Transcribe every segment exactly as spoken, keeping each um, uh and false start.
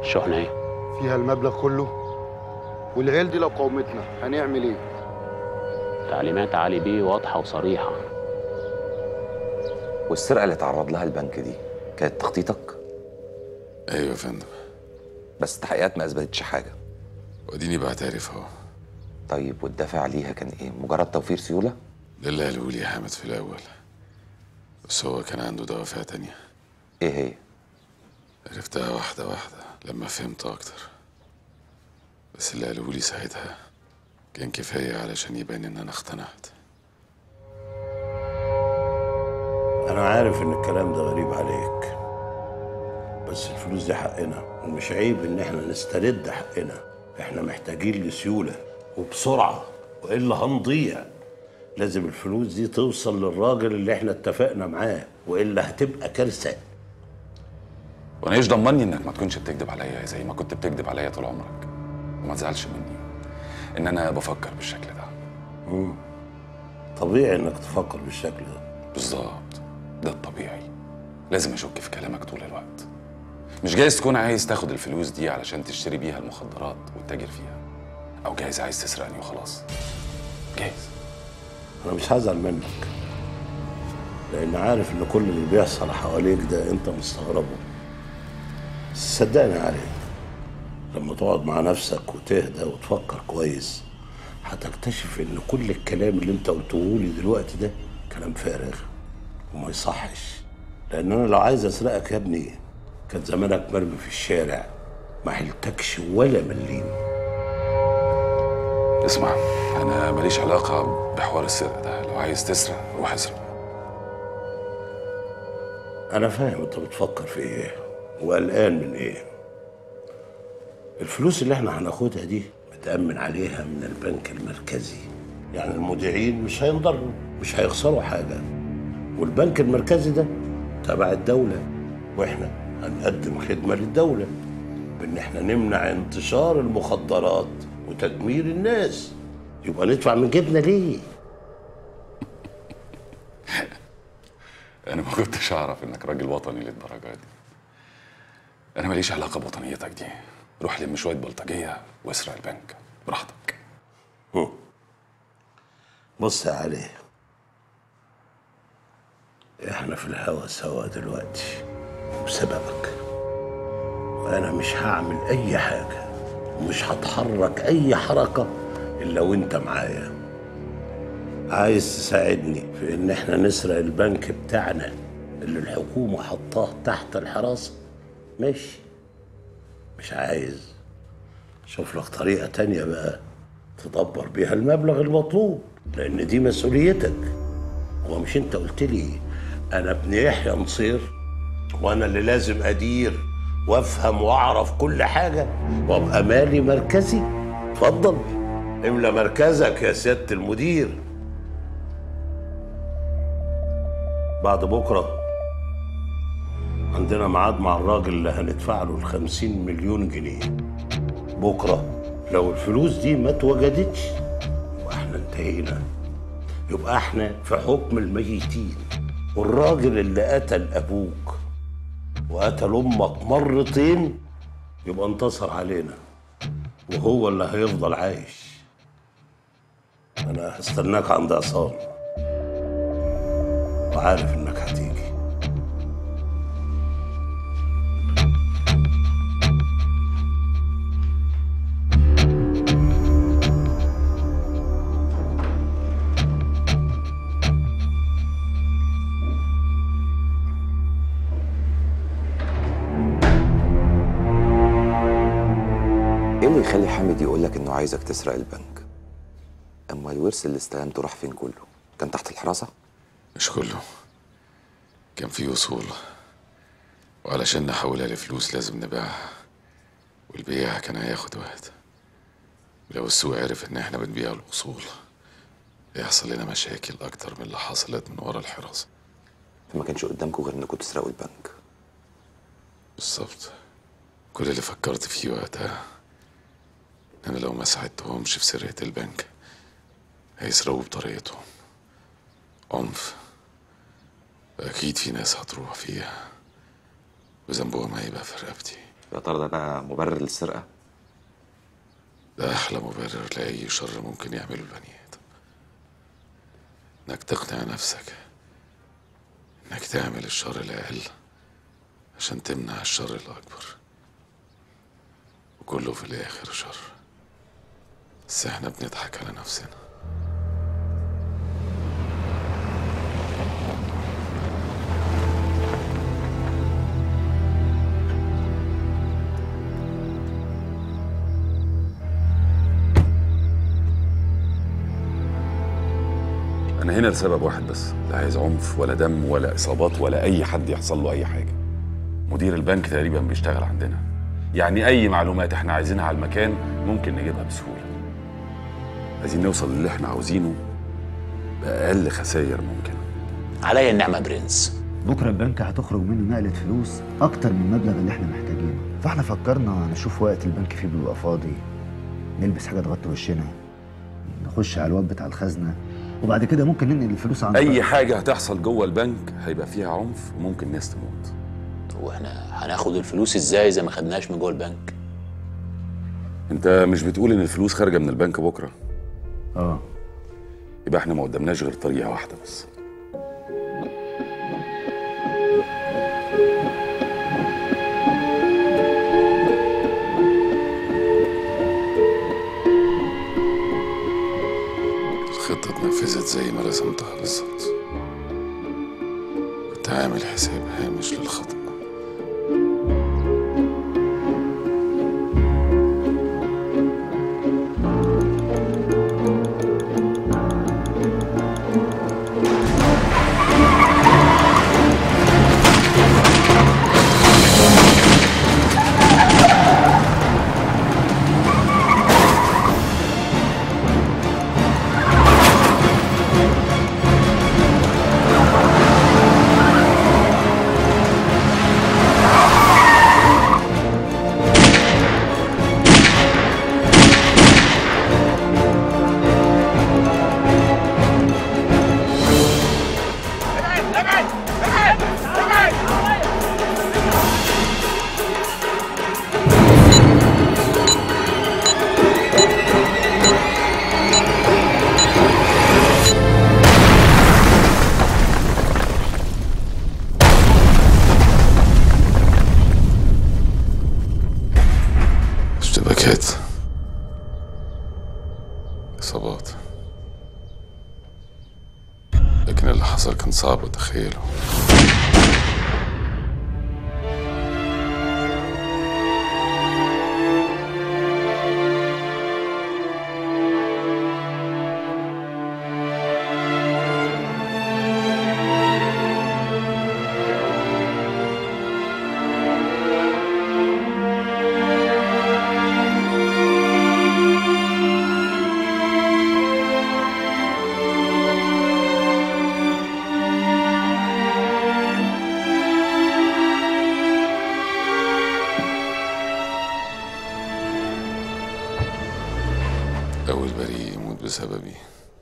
الشحنة ايه؟ فيها المبلغ كله، والعيال دي لو قاومتنا هنعمل ايه؟ تعليمات علي بيه واضحة وصريحة. والسرقه اللي تعرض لها البنك دي كانت تخطيطك؟ ايوه يا فندم. بس التحقيقات ما اثبتتش حاجه. واديني بعترف اهو. طيب والدافع ليها كان ايه؟ مجرد توفير سيوله؟ ده اللي قاله لي يا حامد في الاول، بس هو كان عنده دوافع تانية. ايه هي؟ عرفتها واحدة واحدة لما فهمت أكتر، بس اللي قاله لي ساعتها كان كفاية علشان يبان إن أنا اقتنعت. أنا عارف إن الكلام ده غريب عليك، بس الفلوس دي حقنا، ومش عيب إن إحنا نسترد حقنا. إحنا محتاجين لسيولة وبسرعة، وإلا هنضيع. لازم الفلوس دي توصل للراجل اللي إحنا اتفقنا معاه، وإلا هتبقى كارثة. وأنا إيش ضمني إنك ما تكونش بتكذب عليا زي ما كنت بتكذب عليا طول عمرك؟ وما تزعلش مني إن أنا بفكر بالشكل ده. مم. طبيعي إنك تفكر بالشكل ده. بالظبط، ده الطبيعي. لازم أشك في كلامك طول الوقت. مش جايز تكون عايز تاخد الفلوس دي علشان تشتري بيها المخدرات وتتاجر فيها، أو جايز عايز تسرقني وخلاص. جايز. أنا مش هزعل منك، لأن عارف إن كل اللي بيحصل حواليك ده أنت مستغربه. بس صدقني عليه، لما تقعد مع نفسك وتهدى وتفكر كويس هتكتشف إن كل الكلام اللي أنت قلته لي دلوقتي ده كلام فارغ وما يصحش. لأن أنا لو عايز أسرقك يا ابني كان زمانك مرمي في الشارع، ما حلتكش ولا مليم. اسمع، أنا ماليش علاقة بحوار السرقة ده. لو عايز تسرق روح اسرق. أنا فاهم أنت بتفكر في إيه وقلقان من إيه. الفلوس اللي إحنا هناخدها دي متأمن عليها من البنك المركزي، يعني المودعين مش هينضروا، مش هيخسروا حاجة. والبنك المركزي ده تبع الدولة، وإحنا هنقدم خدمة للدولة بإن إحنا نمنع انتشار المخدرات وتدمير الناس. يبقى ندفع من جيبنا ليه؟ أنا ما كنتش أعرف إنك راجل وطني للدرجة دي. أنا ماليش علاقة بوطنيتك دي. روح لم شوية بلطجية واسرق البنك براحتك. هم. بص يا علي، احنا في الهوا سوا دلوقتي بسببك، وانا مش هعمل اي حاجة ومش هتحرك اي حركة الا وانت معايا. عايز تساعدني في ان احنا نسرق البنك بتاعنا اللي الحكومة حطاه تحت الحراسة؟ ماشي. مش عايز، شوف لك طريقة تانية بقى تدبر بيها المبلغ المطلوب، لان دي مسؤوليتك. هو مش انت قلت لي انا ابن يحيى نصير وانا اللي لازم ادير وافهم واعرف كل حاجه وابقى مالي مركزي؟ اتفضل املى مركزك يا سياده المدير. بعد بكره عندنا ميعاد مع الراجل اللي هندفع له الخمسين مليون جنيه. بكره لو الفلوس دي ما اتوجدتش واحنا انتهينا، يبقى احنا في حكم الميتين. والراجل اللي قتل ابوك وقتل امك مرتين يبقى انتصر علينا، وهو اللي هيفضل عايش. انا هستناك عند عصام، وعارف انك هتيجي. ايه اللي يخلي حامد يقول لك انه عايزك تسرق البنك؟ اما الورث اللي استلمته راح فين كله؟ كان تحت الحراسه؟ مش كله، كان في أصول، وعلشان نحولها لفلوس لازم نبيعها، والبيع كان هياخد وقت. ولو السوق عرف إن إحنا بنبيع الأصول هيحصل لنا مشاكل أكتر من اللي حصلت من ورا الحراسة. فما كانش قدامكم غير انكم تسرقوا البنك. بالظبط. كل اللي فكرت فيه وقتها إن أنا لو ما ساعدتهمش في سرقة البنك هيسرقوا بطريقتهم، عنف. أكيد في ناس هتروح فيها وذنبهم هيبقى في رقبتي. يا ترى ده بقى مبرر للسرقه؟ ده احلى مبرر لاي شر ممكن يعمله البني ادم، انك تقنع نفسك انك تعمل الشر الاقل عشان تمنع الشر الاكبر، وكله في الاخر شر، بس احنا بنضحك على نفسنا. أنا هنا لسبب واحد بس، لا عايز عنف ولا دم ولا إصابات ولا أي حد يحصل له أي حاجة. مدير البنك تقريبا بيشتغل عندنا، يعني أي معلومات إحنا عايزينها على المكان ممكن نجيبها بسهولة. عايزين نوصل للي إحنا عاوزينه بأقل خسائر ممكنة. عليا النعمة برنس. بكرة البنك هتخرج منه نقلة فلوس أكتر من المبلغ اللي إحنا محتاجينه، فإحنا فكرنا نشوف وقت البنك فيه بيبقى فاضي، نلبس حاجة تغطي وشنا، نخش على الواد بتاع الخزنة، وبعد كده ممكن ننقل الفلوس عن أي حاجة هتحصل جوه البنك هيبقى فيها عنف وممكن ناس تموت. واحنا هناخد الفلوس ازاي اذا ما خدناش من جوه البنك؟ أنت مش بتقول إن الفلوس خارجة من البنك بكرة؟ اه. يبقى إحنا ما قدامناش غير طريقة واحدة بس. الخطة اتنفذت زي ما رسمتها بالظبط. كنت عامل حساب هامش للخطأ. اشتباكات، إصابات، لكن اللي حصل كان صعب أتخيله. أول بريء يموت بسببي،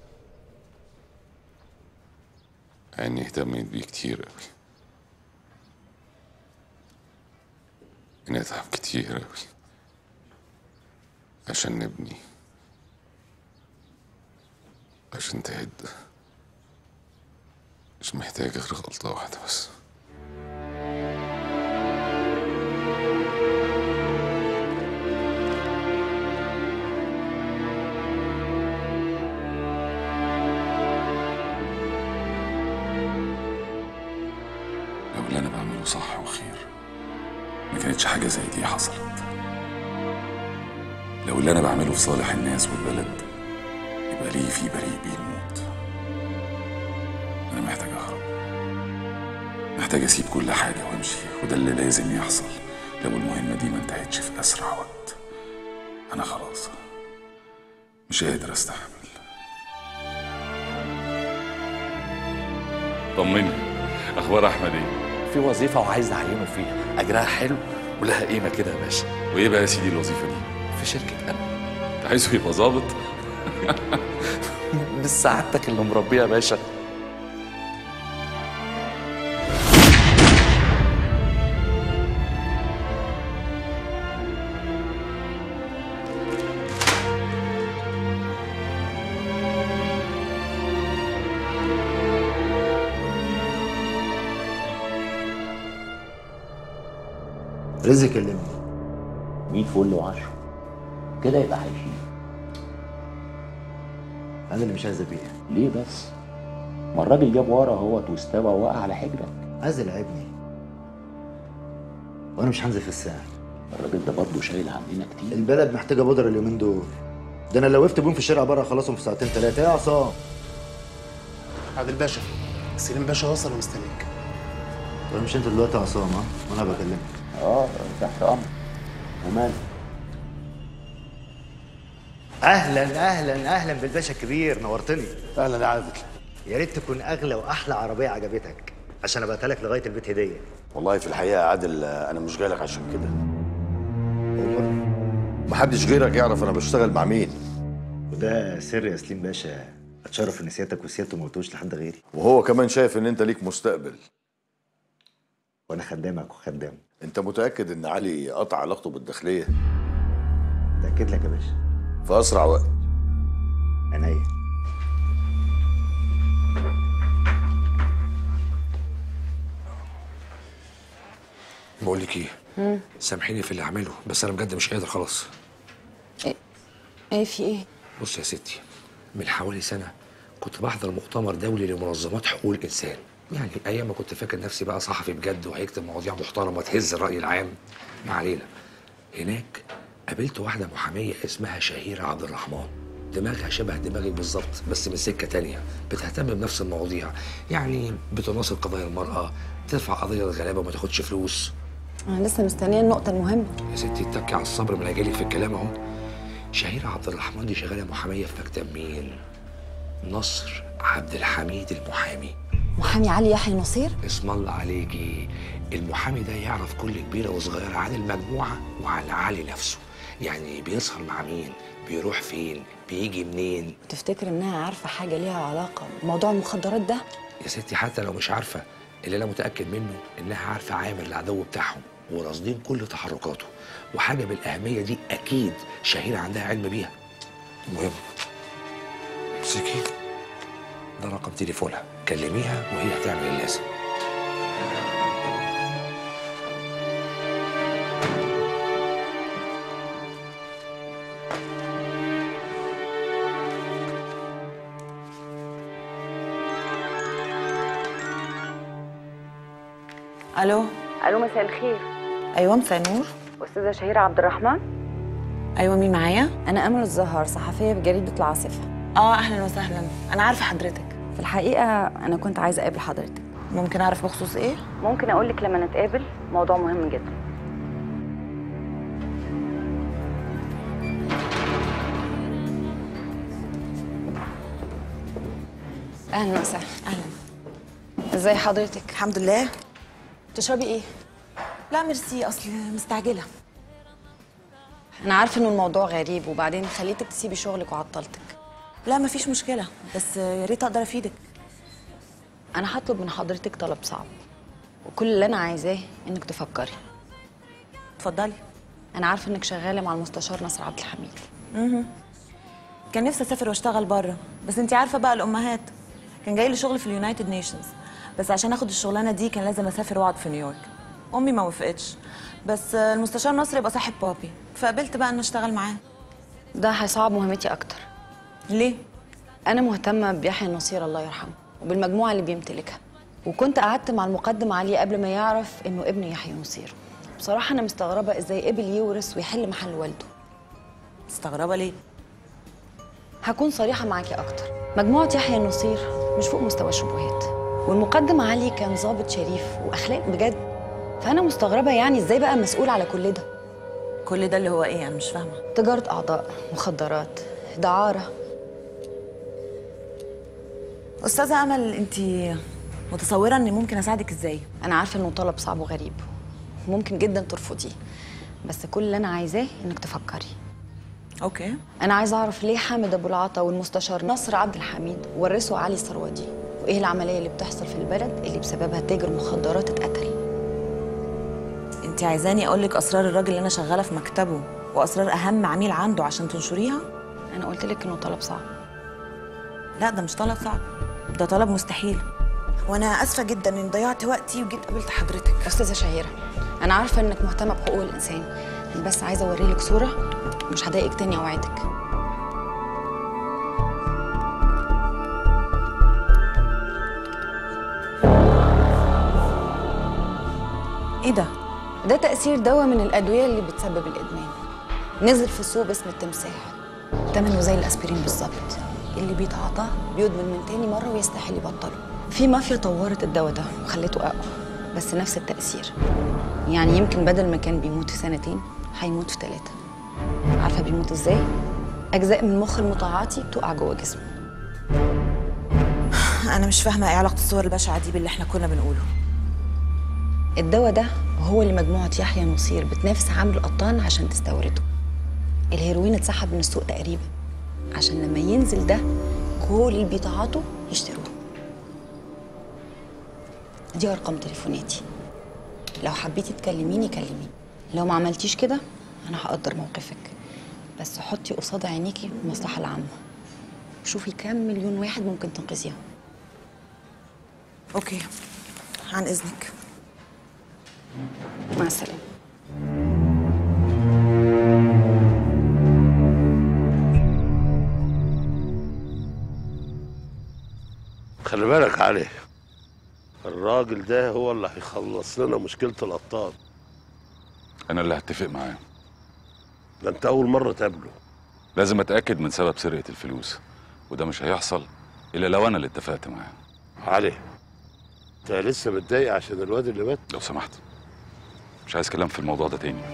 إني اهتميت بيه كتير أوي، إني أتعب كتير أوي عشان نبني، عشان تهد. مش محتاج غير غلطة واحدة بس. لو اللي أنا بعمله صح وخير ما كانتش حاجة زي دي حصلت. لو اللي أنا بعمله في صالح الناس والبلد يبقى ليه في بريء بيموت. أنا محتاج أهرب، محتاج أسيب كل حاجة وأمشي، وده اللي لازم يحصل لو المهمة دي ما انتهتش في أسرع وقت. أنا خلاص مش قادر أستحمل. طمني، أخبار أحمد إيه؟ في وظيفة وعايز نعينه فيها، أجرها حلو ولها قيمة كده يا باشا. وإيه بقى يا سيدي الوظيفة دي؟ في شركة أمن. أنت عايزه يبقى ظابط؟ مش سعادتك اللي مربيه يا باشا. رزق كلمني. مية فل وعشرة كده يبقى هيشيل. انا اللي مش عايز ابيع. ليه بس؟ ما الراجل جاب ورا اهوت واستوى ووقع على حجرك. عايز يلعبني وانا مش هنزل في الساعه. الراجل ده برضه شايل عننا كتير. البلد محتاجه بودره اليومين دول. ده انا لو وقفت بيهم في الشارع بره خلصهم في ساعتين ثلاثه. ايه يا عصام؟ عادل باشا، سليم باشا وصل ومستنيك. طب مش انت دلوقتي يا عصام؟ ها وانا بكلمك. اه تحت امر. ومال؟ اهلا اهلا اهلا بالباشا الكبير، نورتني. اهلا يا عادل. يا ريت تكون اغلى واحلى عربيه عجبتك عشان ابعتها لك لغايه البيت هديه. والله في الحقيقه يا عادل انا مش جاي لك عشان كده. محدش غيرك يعرف انا بشتغل مع مين. وده سر يا سليم باشا، اتشرف ان سيادتك وسيادته ما قلتوش لحد غيري. وهو كمان شايف ان انت ليك مستقبل. وانا خدامك وخدام. انت متاكد ان علي قطع علاقته بالداخليه؟ متاكد لك يا باشا. في اسرع وقت. عينيا. بقول لك ايه؟ سامحيني في اللي هعمله، بس انا بجد مش قادر خلاص. ايه ايه في ايه؟ بص يا ستي، من حوالي سنه كنت بحضر مؤتمر دولي لمنظمات حقوق الانسان. يعني ايام ما كنت فاكر نفسي بقى صحفي بجد وهيكتب مواضيع محترمه تهز الراي العام. ما علينا. هناك قابلت واحده محاميه اسمها شهيره عبد الرحمن. دماغها شبه دماغك بالظبط بس من سكه تانيه، بتهتم بنفس المواضيع، يعني بتناصر قضايا المراه، ترفع قضيه الغلابه وما تاخدش فلوس. انا لسه مستنيه النقطه المهمه. يا ستي اتكي على الصبر، ما انا جايلك في الكلام اهو. شهيره عبد الرحمن دي شغاله محاميه في مكتب مين؟ نصر عبد الحميد المحامي. محامي علي يحيى نصير؟ اسم الله عليكي، المحامي ده يعرف كل كبيره وصغيره عن المجموعه وعن علي نفسه. يعني بيسهر مع مين، بيروح فين، بيجي منين. تفتكر انها عارفه حاجه ليها علاقه بموضوع المخدرات ده؟ يا ستي حتى لو مش عارفه، اللي انا متاكد منه انها عارفه عامر العدو بتاعهم وراصدين كل تحركاته، وحاجه بالاهميه دي اكيد شهيره عندها علم بيها. المهم امسكي ده رقم تليفونها، كلميها وهي هتعمل اللازم. الو. الو مساء الخير. ايوه مساء النور. استاذه شهيره عبد الرحمن. ايوه مين معايا؟ انا امل الزهر، صحفيه بجريده العاصفه. اه اهلا وسهلا، انا عارفه حضرتك. في الحقيقه انا كنت عايزه اقابل حضرتك. ممكن اعرف بخصوص ايه؟ ممكن اقول لك لما نتقابل، موضوع مهم جدا. اهلا وسهلا. اهلا. ازي حضرتك؟ الحمد لله. تشربي ايه؟ لا ميرسي، اصل مستعجله. انا عارفه ان الموضوع غريب وبعدين خليتك تسيبي شغلك وعطلتك. لا مفيش مشكله، بس يا ريت اقدر افيدك. انا هطلب من حضرتك طلب صعب، وكل اللي انا عايزاه انك تفكري. اتفضلي. انا عارفه انك شغاله مع المستشار نصر عبد الحميد. اها. كان نفسي اسافر واشتغل بره، بس انت عارفه بقى الامهات. كان جاي لي شغل في اليونايتد نيشنز، بس عشان اخد الشغلانه دي كان لازم اسافر واقعد في نيويورك. امي ما وافقتش، بس المستشار نصر يبقى صاحب بابي، فقبلت بقى ان اشتغل معاه. ده هيصعب مهمتي اكتر. ليه؟ انا مهتمه بيحيى النصير الله يرحمه وبالمجموعه اللي بيمتلكها، وكنت قعدت مع المقدم علي قبل ما يعرف انه ابن يحيى نصير. بصراحه انا مستغربه ازاي قبل يورث ويحل محل والده. مستغربه ليه؟ هكون صريحه معاكي اكتر. مجموعه يحيى النصير مش فوق مستوى الشبهات، والمقدم علي كان ضابط شريف واخلاق بجد، فانا مستغربه يعني ازاي بقى مسؤول على كل ده. كل ده اللي هو ايه؟ انا مش فاهمه. تجاره اعضاء، مخدرات، دعاره. استاذه امل، انت متصوره اني ممكن اساعدك ازاي؟ انا عارفه انه طلب صعب وغريب وممكن جدا ترفضيه، بس كل اللي انا عايزاه انك تفكري. اوكي. انا عايزه اعرف ليه حامد ابو العطا والمستشار نصر عبد الحميد ورثوا علي الثروادي، وايه العمليه اللي بتحصل في البلد اللي بسببها تاجر مخدرات اتقتل. انت عايزاني اقول لك اسرار الراجل اللي انا شغاله في مكتبه واسرار اهم عميل عنده عشان تنشريها؟ انا قلت لك انه طلب صعب. لا ده مش طلب صعب، ده طلب مستحيل. وانا اسفه جدا اني ضيعت وقتي وجيت قابلت حضرتك. استاذه شهيره، انا عارفه انك مهتمه بحقوق الانسان، بس عايزه اوريلك صوره مش هضايقك تاني، اوعدك. ايه ده؟ ده تأثير دواء من الأدوية اللي بتسبب الإدمان. نزل في السوق باسم التمساح. تمنه زي الأسبرين بالظبط. اللي بيتعاطاه بيدمن من تاني مرة ويستحيل يبطله. في مافيا طورت الدواء ده وخلته أقوى، بس نفس التأثير. يعني يمكن بدل ما كان بيموت في سنتين هيموت في ثلاثة. عارفة بيموت ازاي؟ أجزاء من مخ المتعاطي تقع جوه جسمه. أنا مش فاهمة إيه علاقة الصور البشعة دي باللي إحنا كنا بنقوله. الدواء ده هو اللي مجموعة يحيى نصير بتنافس عامل القطان عشان تستورده. الهيروين اتسحب من السوق تقريبا عشان لما ينزل ده كل اللي بيتعاطوا يشتروه. دي أرقام تليفوناتي، لو حبيتي تكلميني كلميني، لو ما عملتيش كده أنا هقدر موقفك، بس حطي قصاد عينيكي المصلحة العامة وشوفي كام مليون واحد ممكن تنقذيهم. أوكي، عن إذنك. مع السلامة. خلي بالك علي، الراجل ده هو اللي هيخلص لنا مشكلة القطان. انا اللي هتفق معاه. ده انت أول مرة تقابله. لازم اتاكد من سبب سرقه الفلوس، وده مش هيحصل الا لو انا اللي اتفقت معاه. علي، انت لسه متضايق عشان الواد اللي مات؟ لو سمحت، مش عايز كلام في الموضوع ده تاني.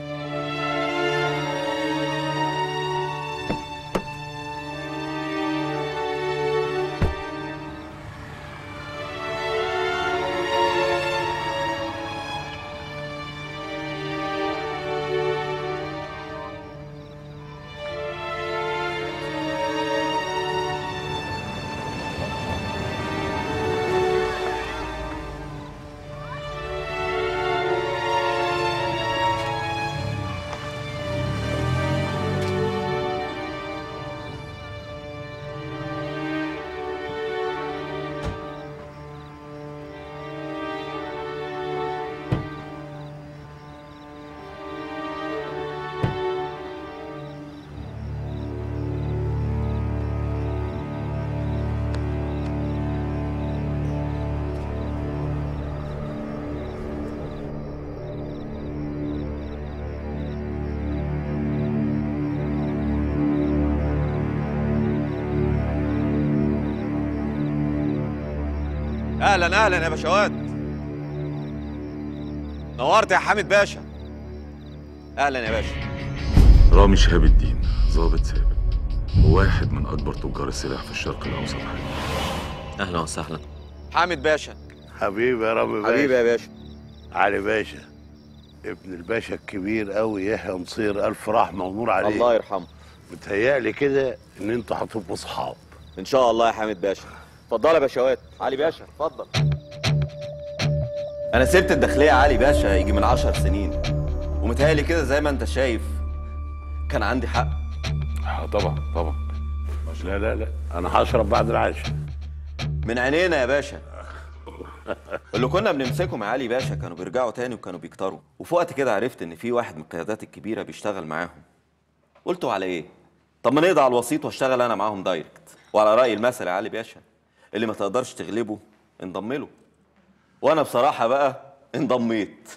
اهلا اهلا يا باشوات. نورت يا حامد باشا. اهلا يا باشا. رامي شهاب الدين، ضابط سابق وواحد من اكبر تجار السلاح في الشرق الاوسط حاليا. اهلا وسهلا. حامد باشا. حبيبي يا رامي باشا. حبيبي يا باشا. علي باشا، ابن الباشا الكبير قوي يحيى نصير، الف رحمه ونور عليه. الله يرحمه. متهيألي كده ان انتوا هتبقوا اصحاب ان شاء الله يا حامد باشا. اتفضل يا باشوات. علي باشا اتفضل. انا سبت الداخليه يا علي باشا يجي من عشر سنين، ومتهيألي كده زي ما انت شايف كان عندي حق. اه طبعا طبعا. لا لا لا، انا هشرب بعد العشاء. من عينينا يا باشا. اللي كنا بنمسكهم يا علي باشا كانوا بيرجعوا تاني وكانوا بيكتروا، وفي وقت كده عرفت ان في واحد من القيادات الكبيره بيشتغل معاهم. قلتوا على ايه؟ طب ما نقضي على الوسيط واشتغل انا معاهم دايركت، وعلى راي المثل يا علي باشا، اللي ما تقدرش تغلبه انضم له. وانا بصراحه بقى انضميت.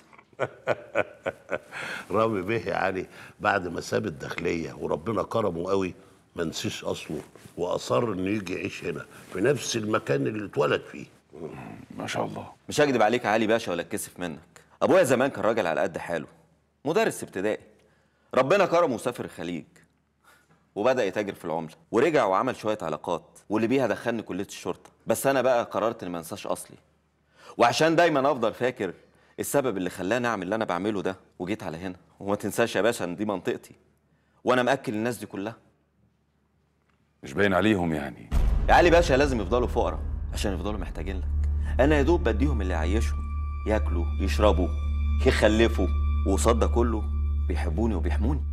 رامي بيه يا علي بعد ما ساب الداخليه وربنا كرمه قوي ما نسيش اصله، واصر انه يجي يعيش هنا في نفس المكان اللي اتولد فيه. ما شاء الله. مش هكدب عليك يا علي باشا ولا اتكسف منك، ابويا زمان كان راجل على قد حاله، مدرس ابتدائي، ربنا كرمه وسافر الخليج وبدأ يتاجر في العملة، ورجع وعمل شوية علاقات واللي بيها دخلني كلية الشرطة. بس أنا بقى قررت إني ما انساش أصلي، وعشان دايما أفضل فاكر السبب اللي خلاني أعمل اللي أنا بعمله ده، وجيت على هنا. وما تنساش يا باشا إن دي منطقتي وأنا مأكل الناس دي كلها. مش باين عليهم يعني؟ يا علي باشا لازم يفضلوا فقراء عشان يفضلوا محتاجين لك. أنا يا دوب بديهم اللي يعيشهم، ياكلوا يشربوا يخلفوا، وقصاد ده كله بيحبوني وبيحموني.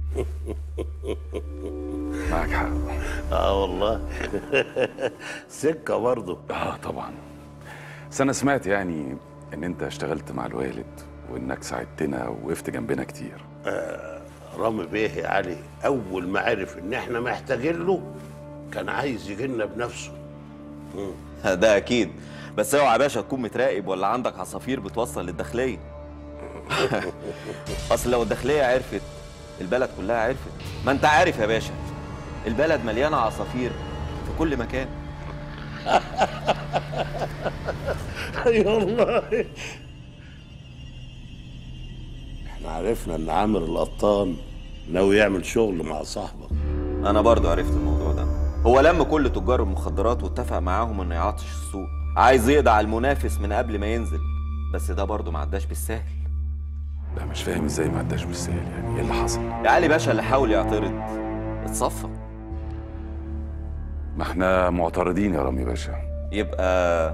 معك حق. اه والله. سكه برضه. اه طبعا. بس انا سمعت يعني ان انت اشتغلت مع الوالد وانك ساعدتنا ووقفت جنبنا كتير. آه رامي بيه يا علي اول ما عرف ان احنا محتاجين له كان عايز يجي لنا بنفسه. ده اكيد، بس اوعى يا باشا تكون متراقب ولا عندك عصافير بتوصل للداخليه. اصل لو الداخليه عرفت البلد كلها عرفت. ما انت عارف يا باشا البلد مليانه عصافير في كل مكان. اي والله. احنا عرفنا ان عامر القطان ناوي يعمل شغل مع صاحبك. انا برضو عرفت الموضوع ده. هو لم كل تجار المخدرات واتفق معاهم انه يعطش السوق، عايز يقضي على المنافس من قبل ما ينزل، بس ده برضو ما عداش بالسهل. لا مش فاهم ازاي ما عداش بالسهل، يعني ايه اللي حصل؟ يا علي باشا اللي حاول يعترض اتصفى. ما احنا معترضين يا رامي باشا. يبقى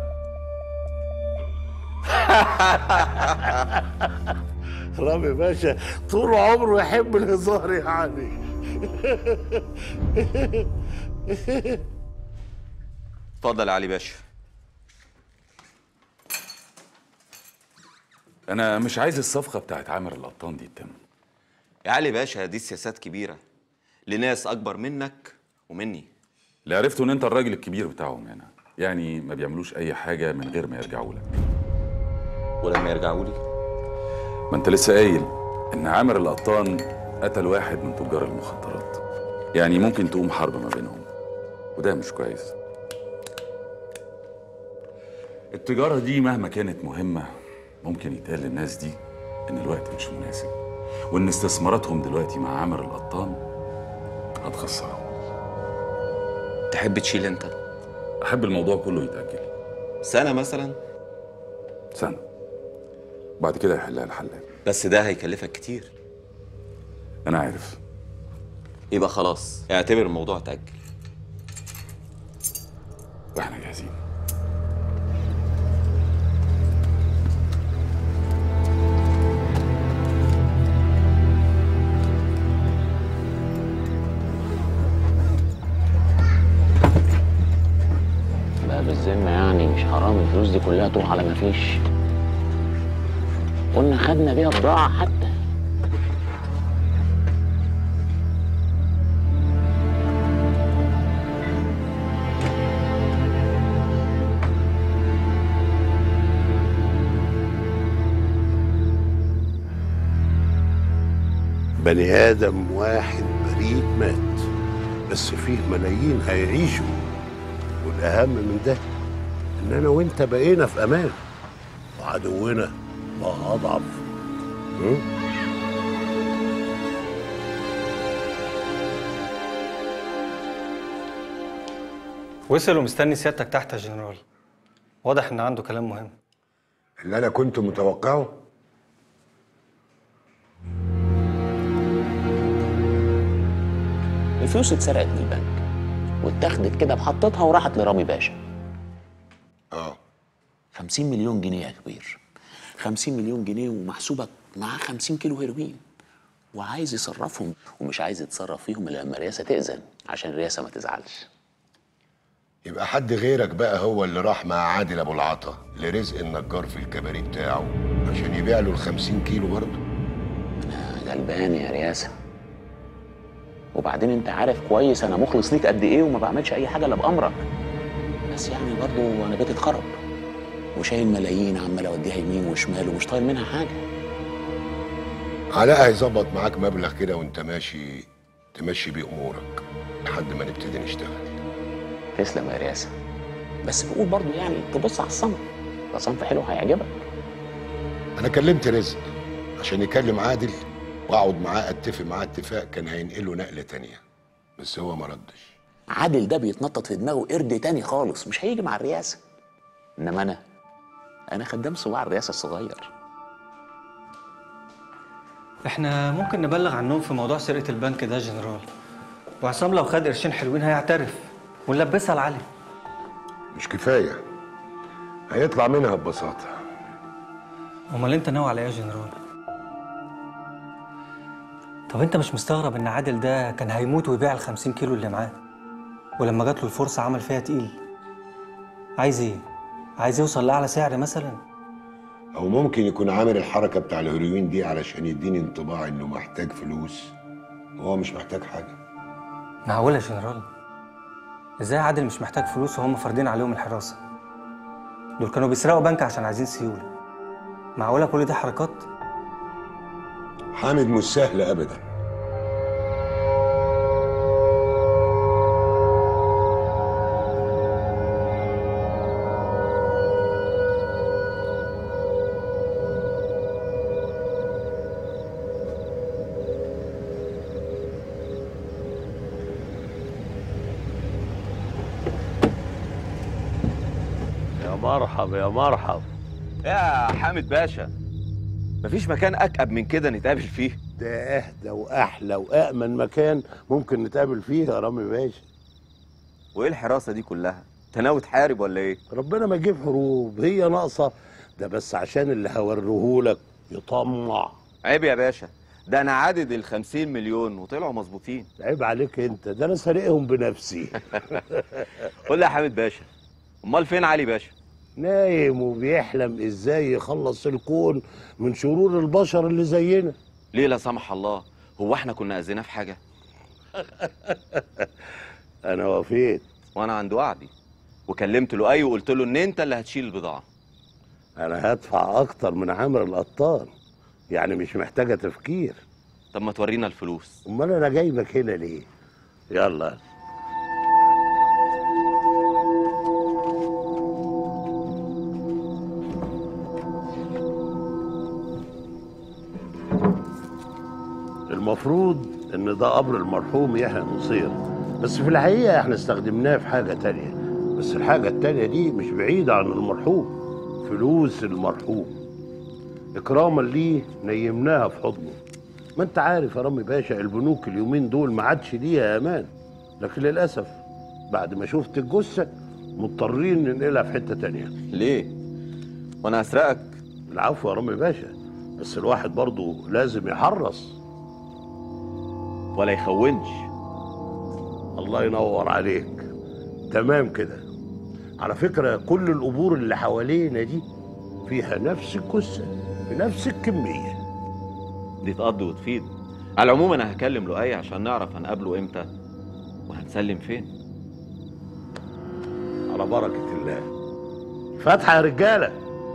رامي باشا طول عمره يحب الهزار يا علي. اتفضل يا علي باشا. انا مش عايز الصفقه بتاعت عامر القطان دي تتم. يا علي باشا دي سياسات كبيره لناس اكبر منك ومني. اللي عرفته ان انت الراجل الكبير بتاعهم هنا، يعني ما بيعملوش اي حاجه من غير ما يرجعوا لك. ولما يرجعوا لي؟ ما انت لسه قايل ان عامر القطان قتل واحد من تجار المخدرات، يعني ممكن تقوم حرب ما بينهم، وده مش كويس. التجاره دي مهما كانت مهمه ممكن يتقال للناس دي ان الوقت مش مناسب، وان استثماراتهم دلوقتي مع عامر القطان هتخسرهم. تحب تشيل انت؟ احب الموضوع كله يتاجل سنه مثلا. سنه بعد كده يحلها الحلال. بس ده هيكلفك كتير. انا عارف. يبقى خلاص اعتبر الموضوع اتاجل. واحنا جاهزين. بالذمة يعني مش حرام الفلوس دي كلها تروح على ما فيش؟ قلنا خدنا بيها بضاعة حتى. بني آدم واحد بريء مات، بس فيه ملايين هيعيشوا، والأهم من ده إن أنا وأنت بقينا في أمان وعدونا بقى أضعف. م? وصل ومستني سيادتك تحت يا جنرال. واضح إن عنده كلام مهم. اللي أنا كنت متوقعه. الفلوس اتسرقت من البنك واتاخدت كده بحطتها وراحت لرامي باشا. اه خمسين مليون جنيه يا كبير. خمسين مليون جنيه ومحسوبك معاه خمسين كيلو هيروين، وعايز يصرفهم ومش عايز يتصرف فيهم الا لما الرئاسه تأذن عشان الرئاسه ما تزعلش. يبقى حد غيرك بقى هو اللي راح مع عادل ابو العطا لرزق النجار في الكباري بتاعه عشان يبيع له ال خمسين كيلو برضه. انا غلبان يا رياسه، وبعدين انت عارف كويس انا مخلص ليك قد ايه وما بعملش اي حاجه الا بامرك، بس يعني برضه انا بيتي اتخرب وشايل ملايين عمال اوديها يمين وشمال ومش طايل منها حاجه. علاء هيظبط معاك مبلغ كده وانت ماشي تمشي بيه امورك لحد ما نبتدي نشتغل. تسلم يا رياسه، بس بقول برضه يعني تبص على الصنف، ده صنف حلو هيعجبك. انا كلمت رزق عشان يكلم عادل واقعد معاه اتفق معاه اتفاق كان هينقله نقله تانيه، بس هو ما ردش. عادل ده بيتنطط في دماغه قرد تاني خالص، مش هيجي مع الرئاسه. انما انا انا خدام صباع الرئاسه الصغير. احنا ممكن نبلغ عنهم في موضوع سرقه البنك ده يا جنرال، وعصام لو خد قرشين حلوين هيعترف ونلبسها لعلي. مش كفايه، هيطلع منها ببساطه. امال انت ناوي على ايه يا جنرال؟ طب انت مش مستغرب ان عادل ده كان هيموت ويبيع ال خمسين كيلو اللي معاه، ولما جات له الفرصه عمل فيها تقيل؟ عايز ايه؟ عايز يوصل لاعلى سعر مثلا؟ او ممكن يكون عامل الحركه بتاع الهيروين دي علشان يديني انطباع انه محتاج فلوس وهو مش محتاج حاجه. معقولة يا جنرال؟ ازاي عادل مش محتاج فلوس وهم فارضين عليهم الحراسة؟ دول كانوا بيسرقوا بنك عشان عايزين سيولة. معقولة كل دي حركات؟ حامد مش سهل ابدا. مرحبا يا مرحبا. يا حامد باشا، مفيش مكان أكأب من كده نتقابل فيه. ده أهدى وأحلى وأأمن مكان ممكن نتقابل فيه يا رامي باشا. وإيه الحراسة دي كلها؟ أنت ناوي تحارب ولا إيه؟ ربنا ما يجيب حروب، هي ناقصة. ده بس عشان اللي هوريهولك يطمع. عيب يا باشا، ده أنا عدد الخمسين مليون وطلعوا مظبوطين. عيب عليك أنت، ده أنا سارقهم بنفسي. قول لي يا حامد باشا، أمال فين علي باشا؟ نايم وبيحلم ازاي يخلص الكون من شرور البشر اللي زينا. ليه لا سمح الله؟ هو احنا كنا اذيناه في حاجه؟ انا وافيت. وانا عند وعدي وكلمت لؤي وقلت له ان انت اللي هتشيل البضاعه. انا هدفع اكتر من عامر القطان، يعني مش محتاجه تفكير. طب ما تورينا الفلوس. امال انا جايبك هنا ليه؟ يلا. المفروض ان ده قبر المرحوم يحيى نصير، بس في الحقيقه احنا استخدمناه في حاجه تانية. بس الحاجه التانية دي مش بعيده عن المرحوم، فلوس المرحوم. اكراما ليه نيمناها في حضنه. ما انت عارف يا رامي باشا، البنوك اليومين دول ما عادش ليها امان، لكن للاسف بعد ما شفت الجثه مضطرين ننقلها في حته تانية. ليه؟ وانا اسرقك؟ العفو يا رامي باشا، بس الواحد برضه لازم يحرص ولا يخونش. الله ينور عليك. تمام كده. على فكرة كل القبور اللي حوالينا دي فيها نفس الجثة بنفس الكمية. دي تقضي وتفيد. على العموم انا هكلم لؤي عشان نعرف هنقابله امتى وهنسلم فين. على بركة الله. فاتحة يا رجالة.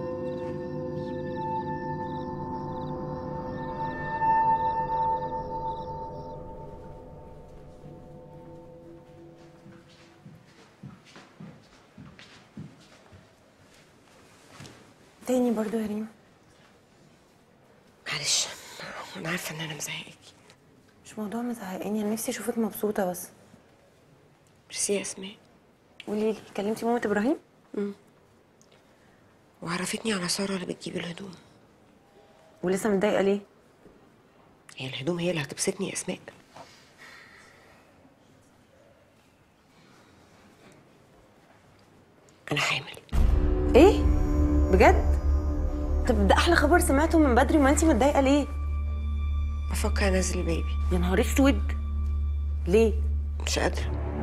تاني برضو يا ريم؟ معلش، انا عارفه ان انا مزهقاكي. مش موضوع مزهقاني، انا نفسي اشوفك مبسوطه بس. ميرسي يا اسماء. قولي لي، كلمتي مامة ابراهيم؟ امم وعرفتني على ساره اللي بتجيب الهدوم. ولسه متضايقه ليه؟ هي الهدوم هي اللي هتبسطني يا اسماء. انا حامل. ايه؟ بجد؟ طب ده احلى خبر سمعته من بدري، ما انتي متضايقه ليه؟ بفكر انزل البيبي. يا نهار اسود. ليه؟ مش قادره.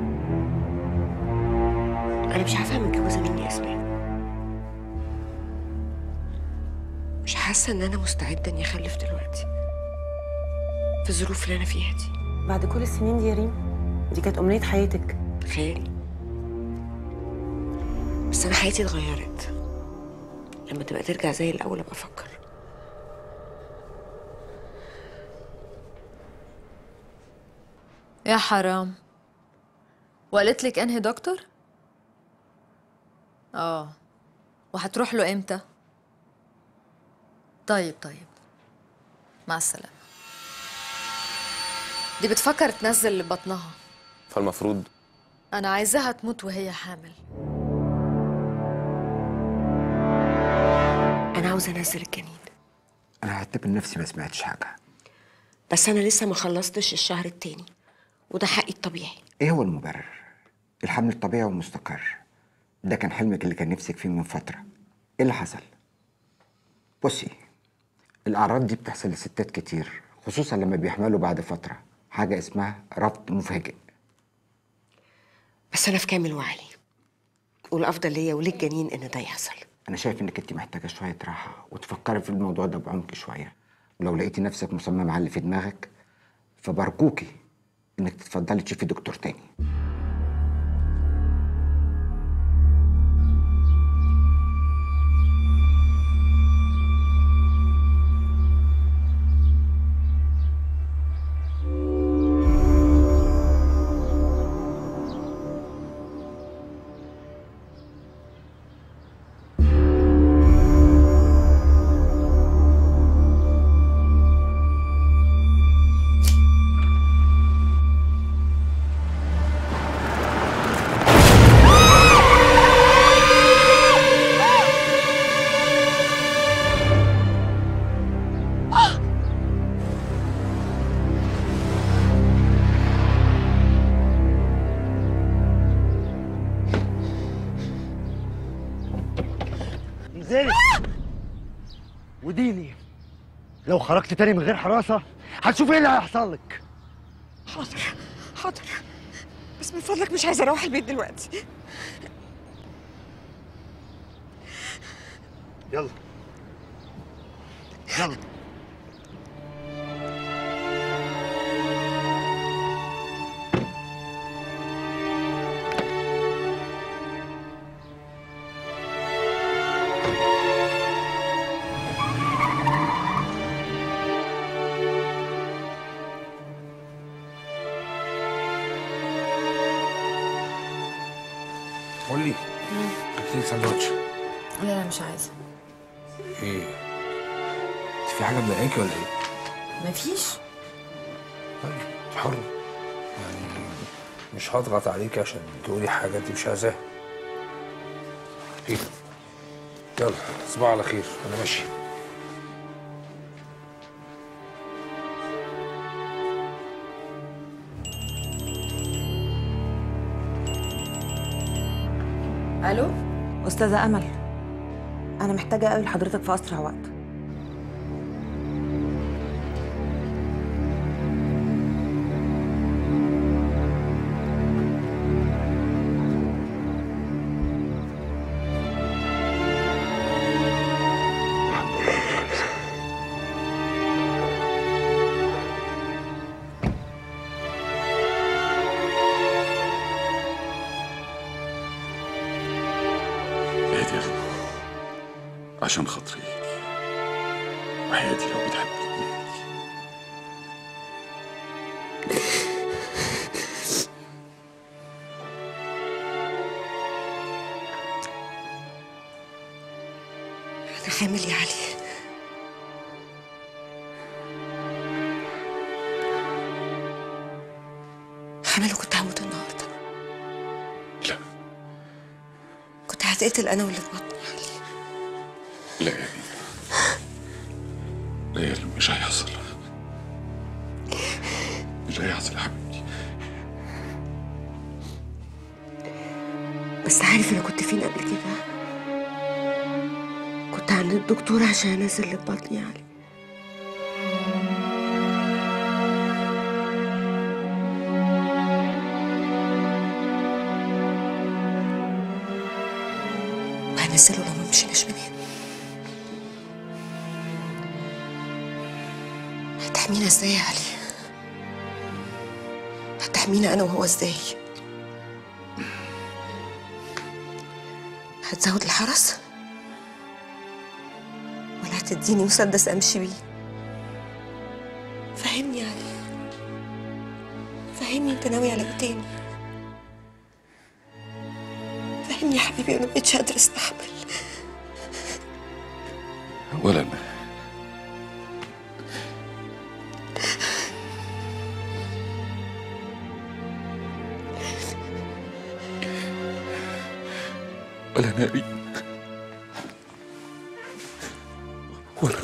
انا مش عارفه متجوزه مني يا اسماء. مش حاسه ان انا مستعده اني اخلف دلوقتي في الظروف اللي انا فيها دي. بعد كل السنين دي يا ريم؟ دي كانت امنيه حياتك. تخيلي. بس انا حياتي اتغيرت. لما تبقى ترجع زي الاول ابقى افكر. يا حرام. وقالت لك انهي دكتور؟ اه. وهتروح له امتى؟ طيب طيب، مع السلامه. دي بتفكر تنزل بطنها، فالمفروض انا عايزاها تموت وهي حامل. انا عاوزه انزل الجنين. انا هعتبر نفسي ما سمعتش حاجه. بس انا لسه ما خلصتش الشهر التاني، وده حقي الطبيعي. ايه هو المبرر؟ الحمل الطبيعي والمستقر ده كان حلمك اللي كان نفسك فيه من فتره. ايه اللي حصل؟ بصي، الاعراض دي بتحصل لستات كتير، خصوصا لما بيحملوا بعد فتره، حاجه اسمها ربط مفاجئ. بس انا في كامل وعي، والافضل ليا وللجنين ان ده يحصل. انا شايف انك انت محتاجه شويه راحه وتفكري في الموضوع ده بعمق شويه، ولو لقيتي نفسك مصممه على اللي في دماغك فبرجوكي انك تتفضلي تشوفي دكتور تاني. انزلي وديني، لو خرجت تاني من غير حراسه هتشوف ايه اللي هيحصل لك. حاضر حاضر، بس من فضلك مش عايزه اروح البيت دلوقتي. يلا يلا. قول لي جبت لي سندوتش. لا لا مش عايزه. ايه؟ انت في حاجه مضايقاكي ولا ايه؟ مفيش. طيب انت حرة، يعني مش هضغط عليكي عشان تقولي حاجه انت مش عايزاها. ايه؟ يلا تصبحوا على خير، انا ماشي. الو استاذه امل، انا محتاجه اقابل حضرتك في اسرع وقت. عشان خاطري وحياتي لو بتحبيني. انا حامل يا علي. حامل وكنت هموت النهارده. لا كنت هتقتل انا واللي في بطني. لا يا بنت، لا مش هيحصل، مش هيحصل يا حبيبتي. بس عارف انا كنت فين قبل كده؟ كنت عند الدكتور عشان انزل اللي في بطني يا علي. وهنزله لو ما مشيناش من هنا. هتحمينا ازاي يا علي؟ هتحمينا انا وهو ازاي؟ هتزود الحرس ولا هتديني مسدس امشي بيه؟ فهمني يا علي، فهمني انت ناوي على ايه تاني؟ فهمني يا حبيبي، انا مبقتش قادره استحمل. ولا انا ولا ناري ولا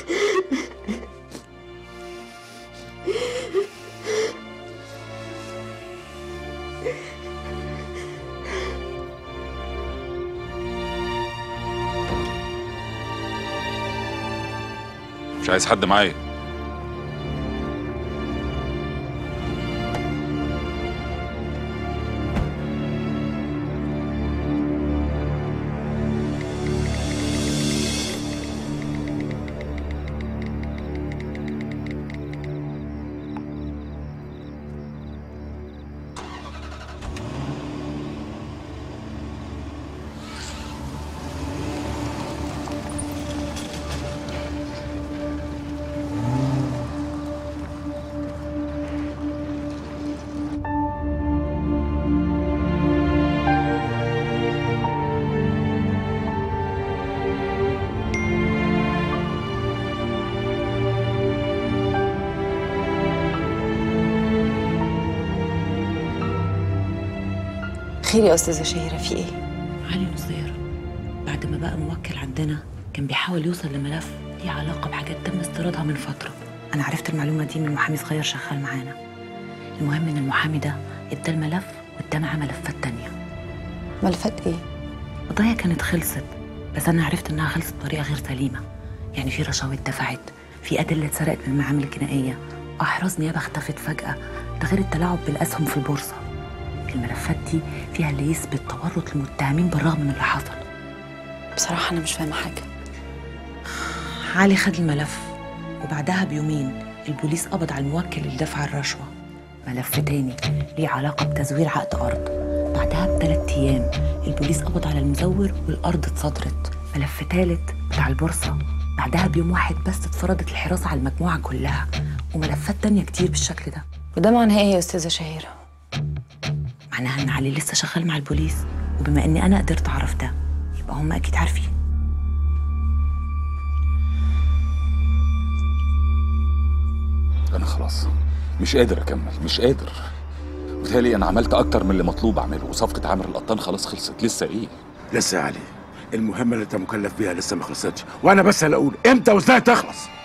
مش عايز حد معايا. خير يا استاذه شهيره، في ايه؟ علي نصير بعد ما بقى موكل عندنا كان بيحاول يوصل لملف ليه علاقه بحاجات تم استيرادها من فتره. انا عرفت المعلومه دي من محامي صغير شغال معانا. المهم ان المحامي ده ادى الملف وادى معاه ملفات تانية. ملفات ايه؟ قضايا كانت خلصت بس انا عرفت انها خلصت بطريقه غير سليمه، يعني في رشاوي اتدفعت، في ادله اتسرقت من المعامل الجنائيه، واحراز نيابه اختفت فجاه، ده غير التلاعب بالاسهم في البورصه. الملفات دي فيها اللي يثبت تورط المتهمين بالرغم من اللي حصل. بصراحه انا مش فاهمه حاجه. علي خد الملف وبعدها بيومين البوليس قبض على الموكل اللي دفع الرشوه. ملف تاني ليه علاقه بتزوير عقد ارض، بعدها بثلاث ايام البوليس قبض على المزور والارض اتصدرت. ملف تالت بتاع البورصه، بعدها بيوم واحد بس اتفرضت الحراسه على المجموعه كلها، وملفات تانية كتير بالشكل ده. وده معناه ايه يا استاذه شهيره؟ معناها ان علي لسه شغال مع البوليس، وبما اني انا قدرت اعرف ده يبقى هم اكيد عارفين. انا خلاص مش قادر اكمل، مش قادر. وبالتالي انا عملت اكتر من اللي مطلوب اعمله، وصفقه عامر القطان خلاص خلصت. لسه ايه؟ لسه يا علي، المهمه اللي انت مكلف بيها لسه ما خلصتش، وانا بس اللي اقول امتى وازاي تخلص.